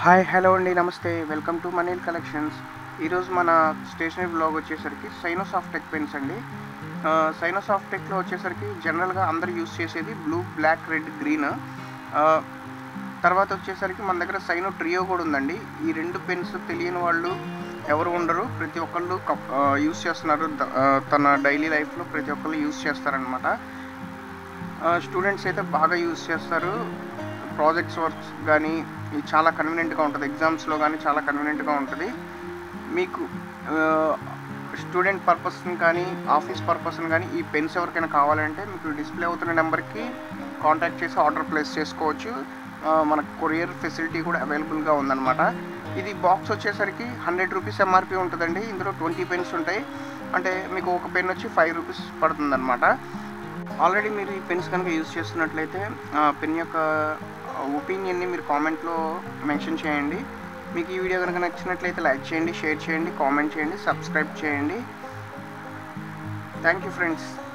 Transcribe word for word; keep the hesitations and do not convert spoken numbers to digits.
Hi hello అండి నమస్తే welcome to మనీల్ collections. ఈరోజు మన స్టేషనరీ బ్లాగ్ వచ్చేసరికి సైనో సాఫ్టెక్ పెన్స్ అండి. సైనో సాఫ్టెక్లో వచ్చేసరికి జనరల్గా అందరు యూస్ చేసేది బ్లూ, బ్లాక్, రెడ్, గ్రీన్. తర్వాత వచ్చేసరికి మన దగ్గర సైనో ట్రియో కూడా ఉందండి. ఈ రెండు పెన్స్ తెలియని వాళ్ళు ఎవరు ఉండరు, ప్రతి ఒక్కళ్ళు యూస్ చేస్తున్నారు. తన డైలీ లైఫ్లో ప్రతి ఒక్కళ్ళు యూస్ చేస్తారనమాట. స్టూడెంట్స్ అయితే బాగా యూస్ చేస్తారు. ప్రాజెక్ట్స్ వర్క్స్ కానీ ఇది చాలా కన్వీనియంట్గా ఉంటుంది. ఎగ్జామ్స్లో కానీ చాలా కన్వీనియంట్గా ఉంటుంది. మీకు స్టూడెంట్ పర్పస్ని కానీ ఆఫీస్ పర్పస్ని కానీ ఈ పెన్స్ ఎవరికైనా కావాలంటే మీకు డిస్ప్లే అవుతున్న నెంబర్కి కాంటాక్ట్ చేసి ఆర్డర్ ప్లేస్ చేసుకోవచ్చు. మనకు కొరియర్ ఫెసిలిటీ కూడా అవైలబుల్గా ఉందన్నమాట. ఇది బాక్స్ వచ్చేసరికి హండ్రెడ్ రూపీస్ ఎంఆర్పి ఉంటుందండి. ఇందులో ట్వంటీ పెన్స్ ఉంటాయి. అంటే మీకు ఒక పెన్ వచ్చి ఫైవ్ రూపీస్ పడుతుంది అనమాట. ఆల్రెడీ మీరు ఈ పెన్స్ కనుక యూజ్ చేస్తున్నట్లయితే పెన్ యొక్క ఒపీనియన్ని మీరు కామెంట్లో మెన్షన్ చేయండి. మీకు ఈ వీడియో కనుక నచ్చినట్లయితే లైక్ చేయండి, షేర్ చేయండి, కామెంట్ చేయండి, సబ్స్క్రైబ్ చేయండి. Thank you friends.